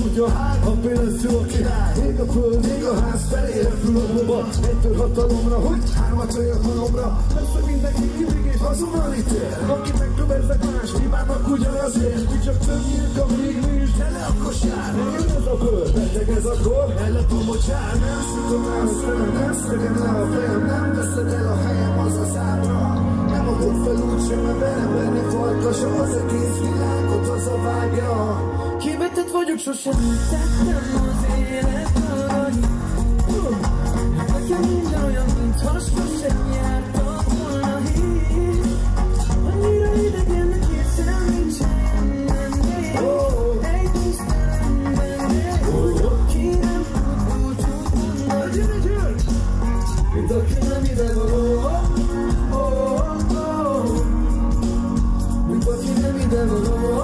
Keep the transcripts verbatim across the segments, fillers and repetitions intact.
tudja, a pénző a király. Ég a föld, ég a ház, felé repül a boba. Egytől hatalomra, hogy hármat olyan halomra. Persze mindenki kivég és azonnal ítél. Aki megkövezzek más, hibának ugyanazért. Mi csak több nyílt, amíg mi is tele a kosár. Jön ez a bőr, beteg ez a kor, ellep a mocsár. Nem szütöm el a szemem, nem szegem le a fejem. Nem veszed el a helyem, az az ábra. Nem adod fel úgysem, mert velem lenni farkasa. Az egész világot az a vágya. Kivetett vagyok, sosem tettem az élet arany. Nekem minden olyan, mintha sosem jártam volna hír. Annyira idegennek hiszen nincsen benne. Egy tisztelemben, ki nem tud búcsút mondani. Mint aki nem ide való. Mint aki nem ide való.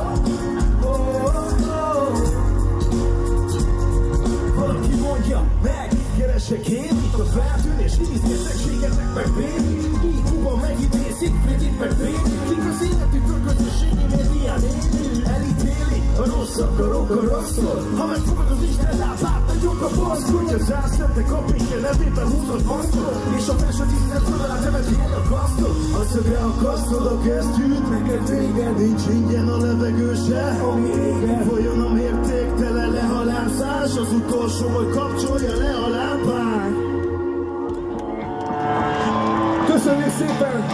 Valaki mondja meg, keresek én, itt a feltűnés, ízgyetegségetek meg béni. Így húban megidészik, Fredit meg béni. Kik az életükről közösségénél ilyen élő. Elítéli a rosszak, a rock a rosszol. Ha megfogad az Isten lábát, nagyok a fasz. Hogy az ászlettek a pénke nevében húzod maszkol. És a felső tisztelt földalá temeti el a kasztot. A szögre akasztod a kesztyűt, neked téged nincs ingyen a levegő se. Ami égen folyjon a mértéktelen lehalászás. Az utolsó, hogy kapcsolja le a lámpát. Köszönjük szépen!